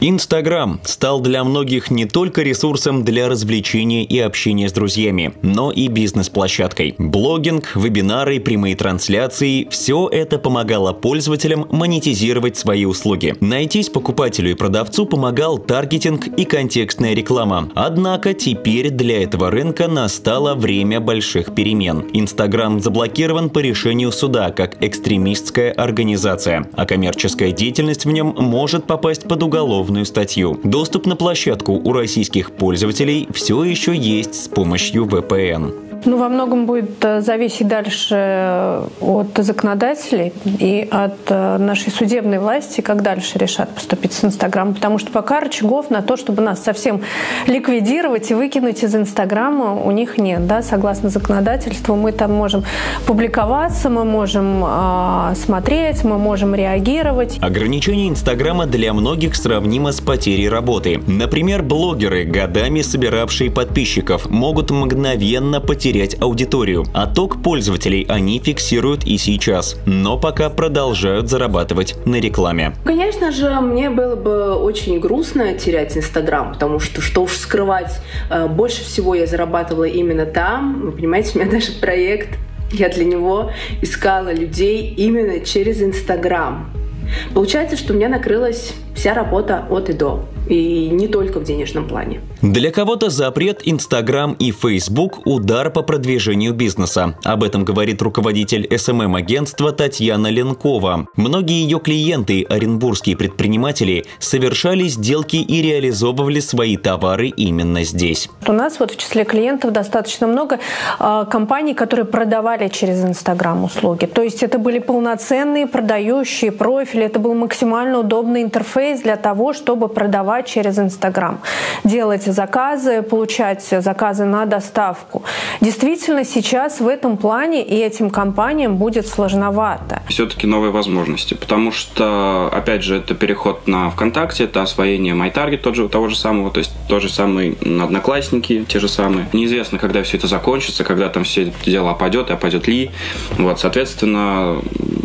Инстаграм стал для многих не только ресурсом для развлечения и общения с друзьями, но и бизнес-площадкой. Блогинг, вебинары, прямые трансляции – все это помогало пользователям монетизировать свои услуги. Найтись покупателю и продавцу помогал таргетинг и контекстная реклама. Однако теперь для этого рынка настало время больших перемен. Инстаграм заблокирован по решению суда как экстремистская организация, а коммерческая деятельность в нем может попасть под уголовную статью. Доступ на площадку у российских пользователей все еще есть с помощью VPN. Во многом будет зависеть дальше от законодателей и от нашей судебной власти, как дальше решат поступить с Инстаграмом. Потому что пока рычагов на то, чтобы нас совсем ликвидировать и выкинуть из Инстаграма, у них нет. Да? Согласно законодательству, мы там можем публиковаться, мы можем смотреть, мы можем реагировать. Ограничение Инстаграма для многих сравнимо с потерей работы. Например, блогеры, годами собиравшие подписчиков, могут мгновенно потерять аудиторию. Отток пользователей они фиксируют и сейчас, но пока продолжают зарабатывать на рекламе. Конечно же, мне было бы очень грустно терять Инстаграм, потому что уж скрывать, больше всего я зарабатывала именно там. Вы понимаете, у меня даже проект, я для него искала людей именно через Инстаграм. Получается, что у меня накрылась вся работа от и до. И не только в денежном плане. Для кого-то запрет Инстаграм и Фейсбук – удар по продвижению бизнеса. Об этом говорит руководитель СММ-агентства Татьяна Ленкова. Многие ее клиенты, оренбургские предприниматели, совершали сделки и реализовывали свои товары именно здесь. У нас в числе клиентов достаточно много компаний, которые продавали через Инстаграм услуги. То есть это были полноценные продающие профили, это был максимально удобный интерфейс для того, чтобы продавать через Инстаграм, делать заказы, получать заказы на доставку. Действительно, сейчас в этом плане и этим компаниям будет сложновато. Все-таки новые возможности, потому что, опять же, это переход на ВКонтакте, это освоение MyTarget того же самого, то есть тот же самый Одноклассники, те же самые. Неизвестно, когда все это закончится, когда там все это дело опадет и опадет ли. Соответственно,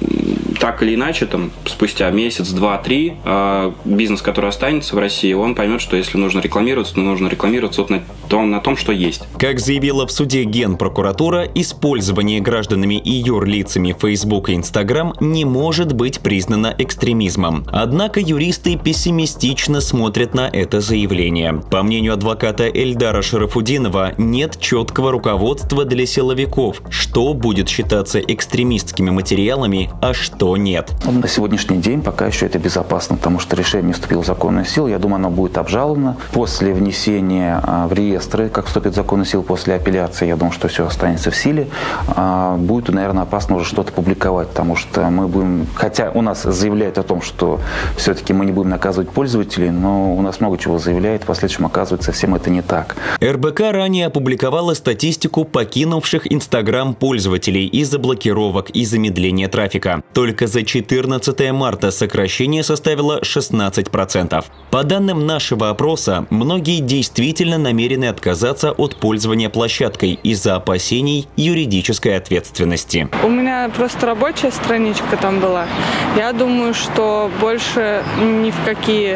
так или иначе, спустя месяц, два, три, бизнес, который останется в России, он поймет, что если нужно рекламироваться, то нужно рекламироваться на том, что есть. Как заявила в суде Генпрокуратура, использование гражданами и юрлицами Facebook и Instagram не может быть признано экстремизмом. Однако юристы пессимистично смотрят на это заявление. По мнению адвоката Эльдара Шарафудинова, нет четкого руководства для силовиков, что будет считаться экстремистскими материалами, а что нет. На сегодняшний день пока еще это безопасно, потому что решение не вступило в законную силу. Я думаю, оно будет обжаловано. После внесения в реестры, как вступит в законную силу после апелляции, я думаю, что все останется в силе. Будет, наверное, опасно уже что-то публиковать, потому что мы будем... Хотя у нас заявляют о том, что все-таки мы не будем наказывать пользователей, но у нас много чего заявляет, в последующем оказывается совсем это не так. РБК ранее опубликовала статистику покинувших Инстаграм пользователей из-за блокировок и замедления трафика. Только за 14 марта сокращение составило 16%. По данным нашего опроса, многие действительно намерены отказаться от пользования площадкой из-за опасений юридической ответственности. У меня просто рабочая страничка там была. Я думаю, что больше ни в какие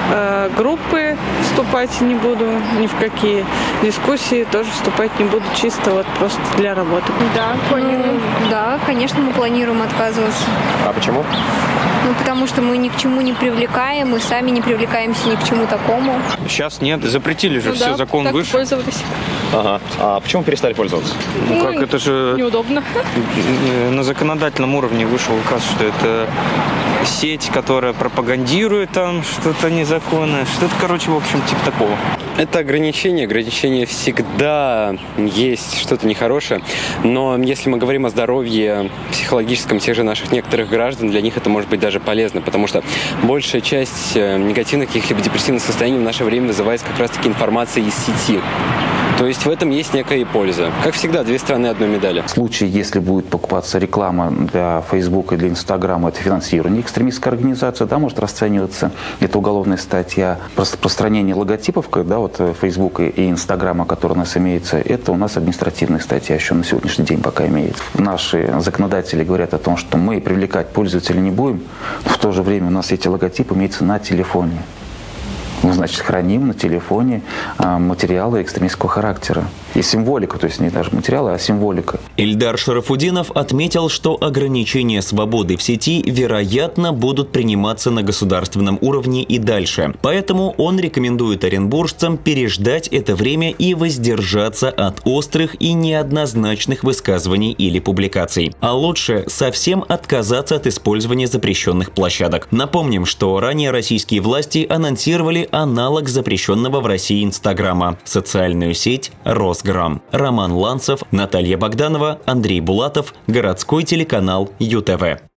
группы вступать не буду, ни в какие дискуссии тоже вступать не буду, чисто просто для работы. Да, планируем. Да, конечно, мы планируем отказываться. А почему? Потому что мы ни к чему не привлекаем, мы сами не привлекаемся ни к чему такому. Сейчас нет, запретили же, все, да, закон так вышел. Пользовались. Ага. А почему перестали пользоваться? Как это же неудобно. На законодательном уровне вышел указ, что это сеть, которая пропагандирует там что-то незаконное, что-то, в общем, типа такого. Это ограничение всегда есть что-то нехорошее, но если мы говорим о здоровье психологическом тех же наших некоторых граждан, для них это может быть даже полезно, потому что большая часть негативных каких-либо депрессивных состояний в наше время вызывается как раз-таки информацией из сети. То есть в этом есть некая польза. Как всегда, две стороны одной медали. В случае, если будет покупаться реклама для Facebook и для Instagram, это финансирование экстремистской организации, да, может расцениваться. Это уголовная статья. Распространение логотипов, когда Facebook и Instagram, который у нас имеется, это у нас административная статья, еще на сегодняшний день пока имеется. Наши законодатели говорят о том, что мы привлекать пользователя не будем, но в то же время у нас эти логотипы имеются на телефоне. Ну, значит, храним на телефоне материалы экстремистского характера. И символика, то есть не даже материалы, а символика. Ильдар Шарафудинов отметил, что ограничения свободы в сети, вероятно, будут приниматься на государственном уровне и дальше. Поэтому он рекомендует оренбуржцам переждать это время и воздержаться от острых и неоднозначных высказываний или публикаций. А лучше совсем отказаться от использования запрещенных площадок. Напомним, что ранее российские власти анонсировали аналог запрещенного в России Инстаграма – социальную сеть Росграм. Роман Ланцев, Наталья Богданова, Андрей Булатов, городской телеканал ЮТВ.